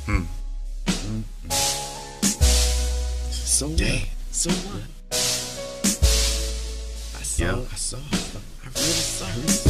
So what? So what? I saw it. I really saw it.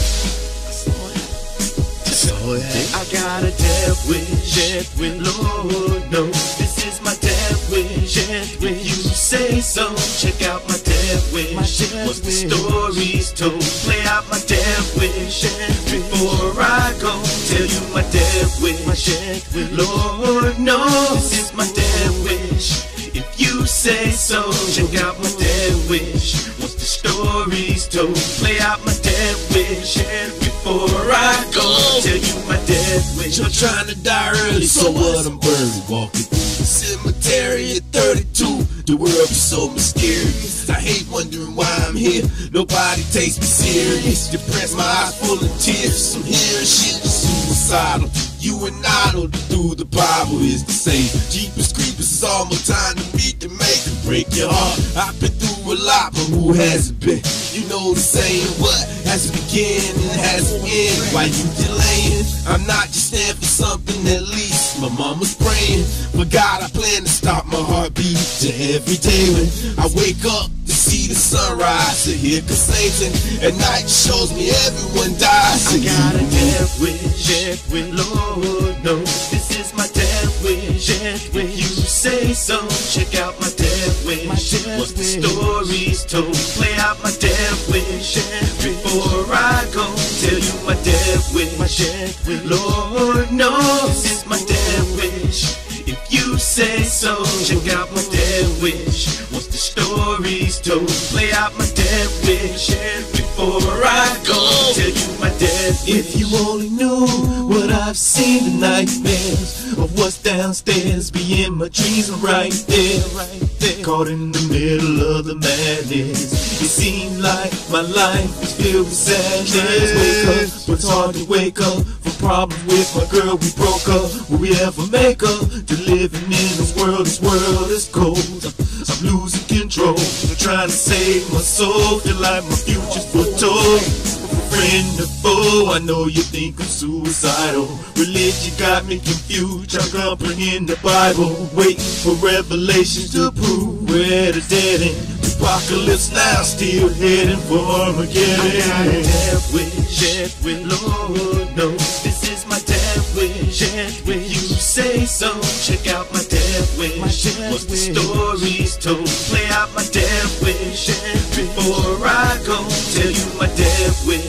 I saw it. I got a death wish, Lord knows this is my death wish. If you say so, check out my death wish. What's the stories told? Play out my death wish before I go. Tell you my death wish. Lord knows this is my death wish. If you say so, check out my death wish. Once the story's told, play out my death wish before I go. Tell you my death wish. I'm trying to die early, so what? I'm buried, walking through the cemetery at 32. The world be so mysterious. I hate wondering why I'm here. Nobody takes me serious. Depressed, my eyes full of tears. I'm hearing shit that's suicidal. You and I know through the Bible is the same. Jeepers creepers, it's almost time to meet to make and break your heart. I've been through a lot, but who hasn't been? You know the saying, what has it begin and has it end? Why you delaying? I'm not just there for something, at least my mama's praying. For God, I plan to stop my heartbeat to every day when I wake up to see the sunrise, to hear Satan at night shows me everyone dies. I got a death wish, Lord knows this is my death wish. When you say so, check out my death wish. What's the stories told? Play out my death wish before I go. Tell you my death wish. Lord knows this is my death wish. If you say so, check out my death wish. Once the story's told, play out my death wish before I go. Tell you my death wish. If you only knew what I've seen, the nightmares of what's downstairs, being my dreams are right there, caught in the middle of the madness. It seems like my life is filled with sadness. Wake up, but it's hard to wake up from problems with my girl. We broke up, will we ever make up? To living in this world is cold. I'm losing control, I'm trying to save my soul. Feel like my future's foretold. Friend or foe, I know you think I'm suicidal. Religion got me confused, trying to comprehend the Bible. Waiting for revelations to prove we're at a dead end. Apocalypse now, still heading for Armageddon. I got a death wish, Lord knows this is my death wish. When you say so, check out my death wish. What's the stories told? Play out my death wish before I go. Tell you my death wish.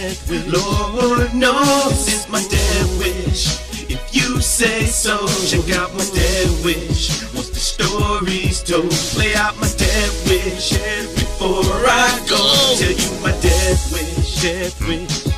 Lord knows it's my death wish. If you say so, check out my death wish. Once the story's told, play out my death wish before I go. Tell you my death wish.